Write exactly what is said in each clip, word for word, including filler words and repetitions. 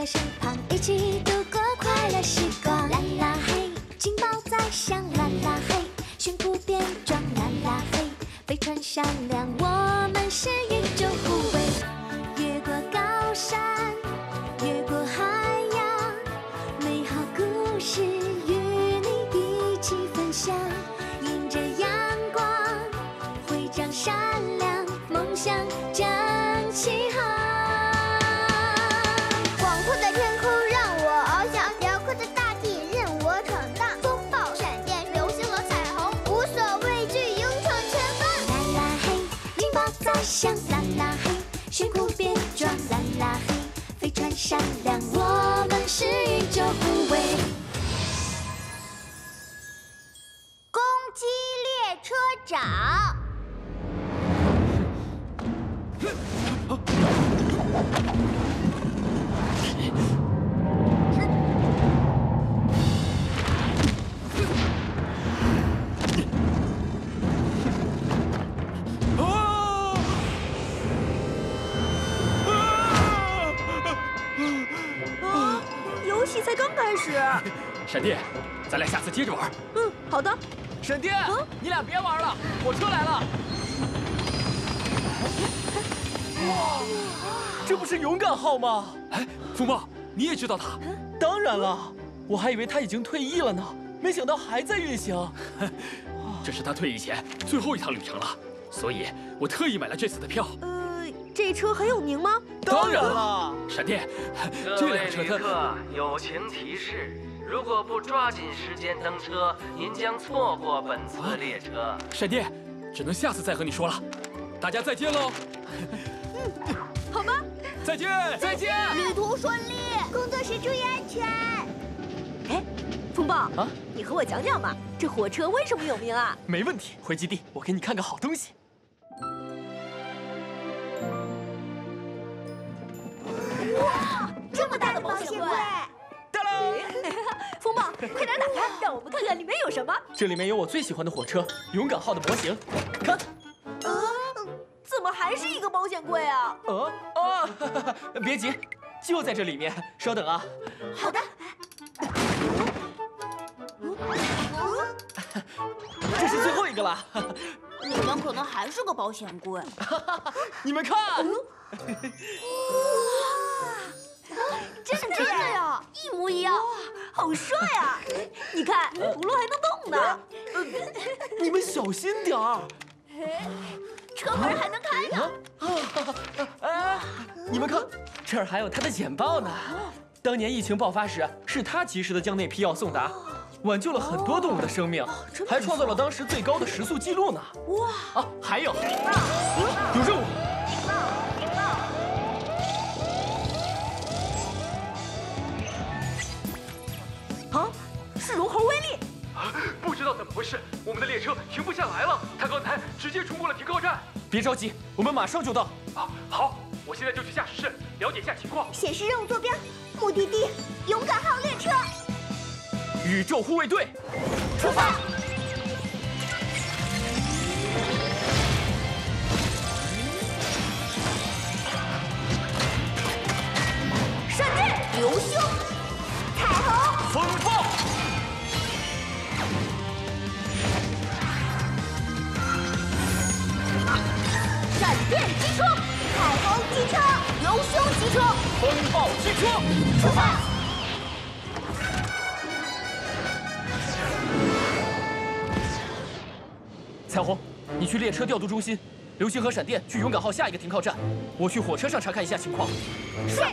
在身旁，一起度过快乐时光。啦啦嘿，金宝在响，啦啦嘿，悬空变装，啦啦嘿，飞船闪亮，我们是宇宙护卫。越过高山，越过海洋，美好故事与你一起分享。迎着阳光，徽章闪亮，梦想将起航。 广阔的天空让我翱翔，辽阔的大地任我闯荡。风暴、闪电、流星和彩虹，无所畏惧，勇闯前方。 啦啦嘿，金宝在响，啦啦嘿，悬空变装，啦啦嘿，飞船闪亮，我们是宇宙护卫。 攻击列车长。 游戏才刚开始。 闪电，咱俩下次接着玩。 嗯，好的。 闪电，你俩别玩了，火车来了。哇，这不是勇敢号吗？ 哎，风暴，你也知道他？ 当然了，我还以为他已经退役了呢，没想到还在运行。 这是他退役前最后一趟旅程了，所以我特意买了这次的票。 呃，这车很有名吗？ 当然了。 闪电， 各这位辆车它…… 旅客，友情提示：如果不抓紧时间登车，您将错过本次列车。 闪电，只能下次再和你说了。大家再见喽。 嗯，好吧。 再见， 再见。 旅途顺利，工作时注意安全。 哎，风暴啊， 你和我讲讲吧，这火车为什么有名啊？ 没问题，回基地我给你看个好东西。 哇，这么大的保险柜！ 哒啦！ 风暴，快点打开，让我们看看里面有什么。 这里面有我最喜欢的火车——勇敢号的模型，看。 啊，怎么还是一个保险柜啊？ 哦哦，别急，就在这里面，稍等啊。 好的。 这是最后一个了。 里面可能还是个保险柜。 你们看。 真的呀，一模一样，好帅啊！你看，轱辘还能动呢。 你们小心点儿。 车门还能开呢。 哎，你们看，这儿还有他的简报呢。当年疫情爆发时，是他及时的将那批药送达，挽救了很多动物的生命，还创造了当时最高的时速记录呢。哇！啊，还有，有任务。 啊，是融合威力。 不知道怎么回事，我们的列车停不下来了。他刚才直接冲过了停靠站。 别着急，我们马上就到。 啊，好，我现在就去驾驶室了解一下情况。 显示任务坐标，目的地勇敢号列车。 宇宙护卫队， 出发！ 闪电、 流星、彩虹、 风暴。 闪电机车、彩虹机车、流星机车、 风暴机车， 出发！ 彩虹，你去列车调度中心，流星和闪电去勇敢号下一个停靠站，我去火车上查看一下情况。 是。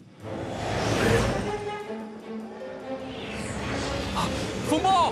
风暴，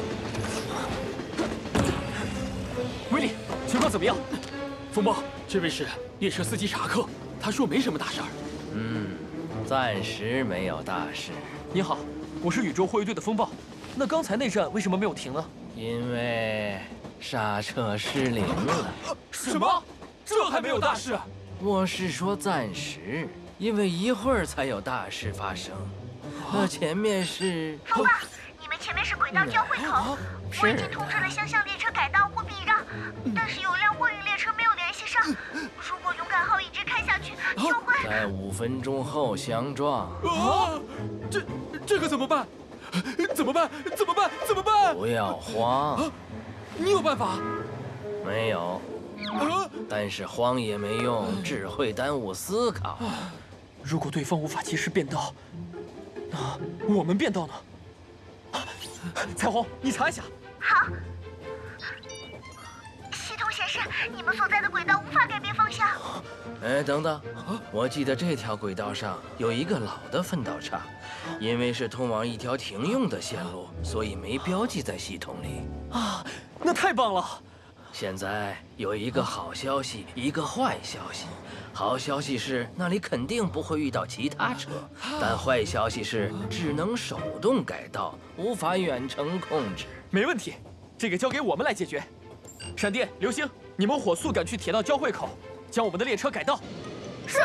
威利，情况怎么样？ 风暴，这位是列车司机查克，他说没什么大事儿。 嗯，暂时没有大事。 你好，我是宇宙护卫队的风暴。那刚才那站为什么没有停呢？ 因为刹车失灵了。 什么？这还没有大事？ 我是说暂时，因为一会儿才有大事发生。那前面是…… 风暴，你们前面是轨道交汇口，我已经通知了相向列车改道或避让，但是有辆货运列车没有联系上。如果勇敢号一直开下去，就会…… 在五分钟后相撞。 啊，这这可怎么办？怎么办？怎么办？怎么办？ 不要慌， 啊，你有办法？ 没有， 啊， 但是慌也没用，只会耽误思考。 如果对方无法及时变道，那我们变道呢？啊彩虹，你查一下。 好。系统显示，你们所在的轨道无法改变方向。 哎，等等，我记得这条轨道上有一个老的分道岔，因为是通往一条停用的线路，所以没标记在系统里。 啊，那太棒了！ 现在有一个好消息，一个坏消息。好消息是那里肯定不会遇到其他车，但坏消息是只能手动改道，无法远程控制。 没问题，这个交给我们来解决。闪电、流星，你们火速赶去铁道交汇口，将我们的列车改道。 是。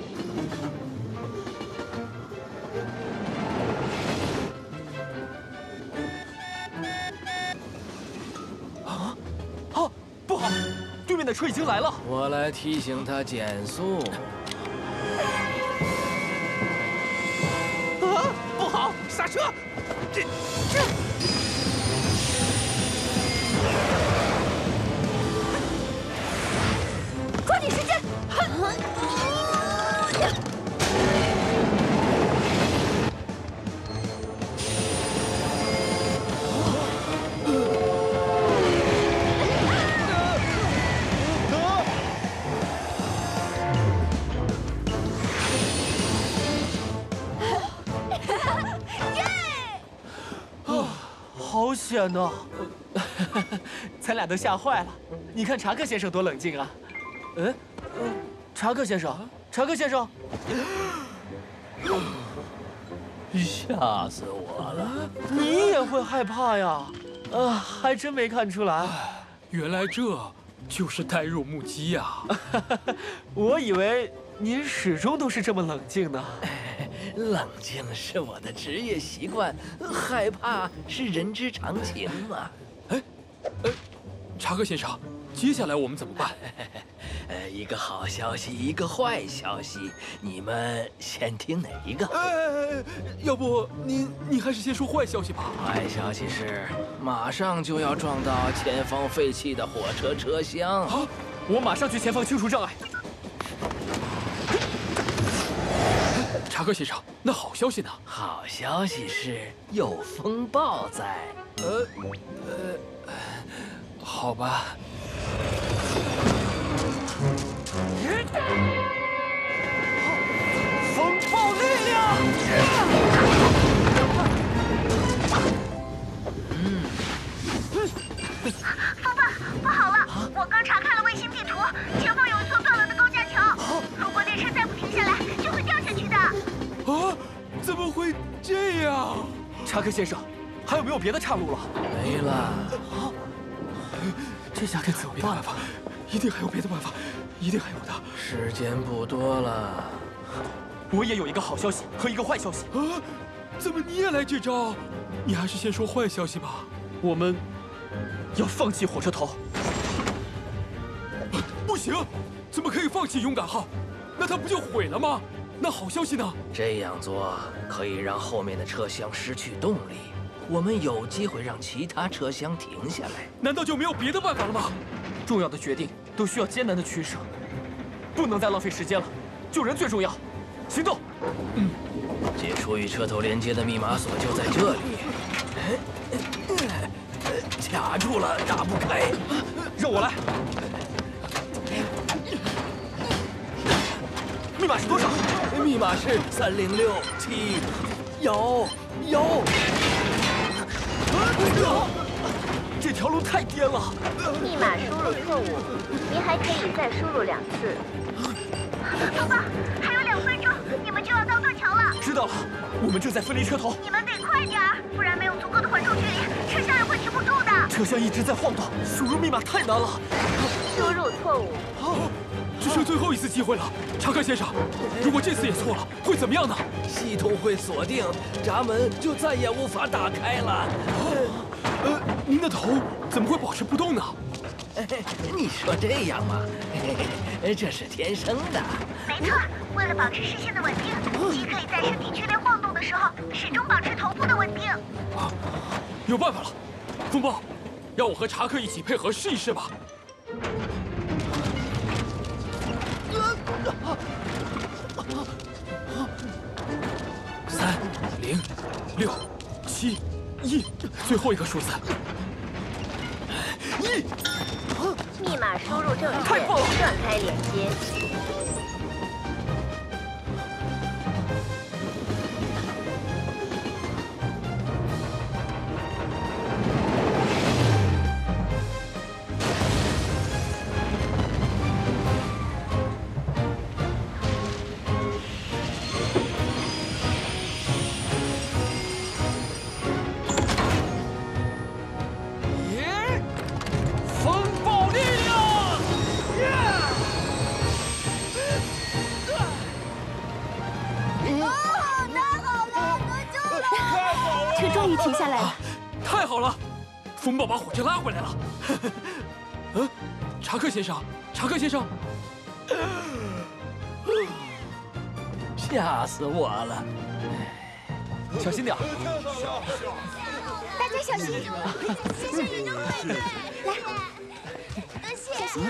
啊！啊！不好，对面的车已经来了。 我来提醒他减速。 啊！不好，刹车！这这。 抓紧时间！ 好险呐！咱俩都吓坏了。你看查克先生多冷静啊！嗯，查克先生，查克先生， 吓死我了！ 你也会害怕呀？啊，还真没看出来。 原来这就是呆若木鸡呀！ 我以为您始终都是这么冷静呢。 冷静是我的职业习惯，害怕是人之常情嘛。 哎，呃，查克先生，接下来我们怎么办？ 呃，一个好消息，一个坏消息，你们先听哪一个？ 呃，要不你你还是先说坏消息吧。 坏消息是，马上就要撞到前方废弃的火车车厢。 啊， 我马上去前方清除障碍。 查克先生，那好消息呢？ 好消息是有风暴在。 呃，呃，好吧。 风暴力量！ 风暴，不好了！我刚查看了卫星地图，前方有一座断了的高架桥，如果列车再不停下来，就会掉下去的。 啊，怎么会这样？ 查克先生，还有没有别的岔路了？ 没了。 啊，这下该怎么办？ 一定还有别的办法，一定还有的。 时间不多了。 我也有一个好消息和一个坏消息。 啊，怎么你也来这招？你还是先说坏消息吧。 我们要放弃火车头。 不行，怎么可以放弃勇敢号？那它不就毁了吗？那好消息呢？ 这样做可以让后面的车厢失去动力，我们有机会让其他车厢停下来。 难道就没有别的办法了吗？ 重要的决定都需要艰难的取舍，不能再浪费时间了。救人最重要，行动！ 嗯，解除与车头连接的密码锁就在这里。卡住了，打不开。 让我来。密码是多少？ 密码是三零六七幺幺。 这条路太颠了。 密码输入错误，您还可以再输入两次。 宝宝，还有两分钟，你们就要到断桥了。 知道了，我们正在分离车头。 你们得快点儿，不然没有足够的缓冲距离，车厢也会停不住的。 车厢一直在晃动，输入密码太难了。 输入错误。 啊，只剩最后一次机会了，查克先生，如果这次也错了，会怎么样呢？ 系统会锁定，闸门就再也无法打开了。 呃，您的头怎么会保持不动呢？ 你说这样吗？这是天生的。 没错，为了保持视线的稳定，鸡可以在身体剧烈晃动的时候，始终保持头部的稳定。 啊，有办法了！风暴，让我和查克一起配合试一试吧。三零六七一，最后一个数字。一， 密码输入正确， 太棒了断开连接。 风暴力量！ 车终于停下来了。 太好了，风暴把火车拉回来了。嗯，查克先生，查克先生， 吓死我了！ 小心点儿。 大家小心！谢谢宇宙队队，来，多谢。小心。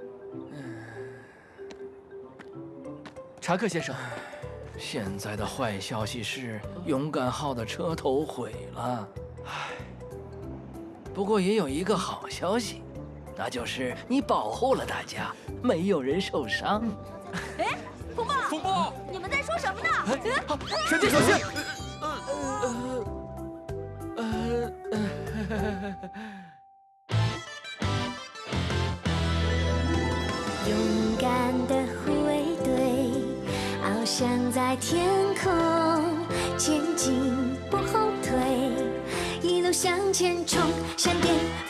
查克先生， 现在的坏消息是，勇敢号的车头毁了。唉，不过也有一个好消息，那就是你保护了大家，没有人受伤。 哎，风暴， 风暴， 你们在说什么呢？ 神经小心！ 勇敢的护卫队，翱翔在天空，前进不后退，一路向前冲，闪电